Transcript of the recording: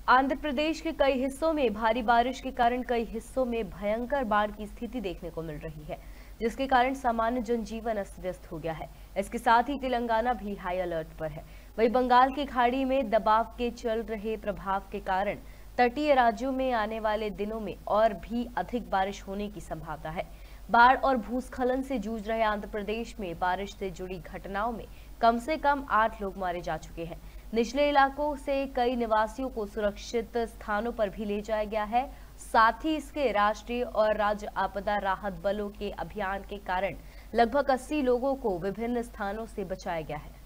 आंध्र प्रदेश के कई हिस्सों में भारी बारिश के कारण कई हिस्सों में भयंकर बाढ़ की स्थिति देखने को मिल रही है, जिसके कारण सामान्य जनजीवन अस्त व्यस्त हो गया है। इसके साथ ही तेलंगाना भी हाई अलर्ट पर है। वहीं बंगाल की खाड़ी में दबाव के चल रहे प्रभाव के कारण तटीय राज्यों में आने वाले दिनों में और भी अधिक बारिश होने की संभावना है। बाढ़ और भूस्खलन से जूझ रहे आंध्र प्रदेश में बारिश से जुड़ी घटनाओं में कम से कम 8 लोग मारे जा चुके हैं। निचले इलाकों से कई निवासियों को सुरक्षित स्थानों पर भी ले जाया गया है। साथ ही इसके राष्ट्रीय और राज्य आपदा राहत बलों के अभियान के कारण लगभग 80 लोगों को विभिन्न स्थानों से बचाया गया है।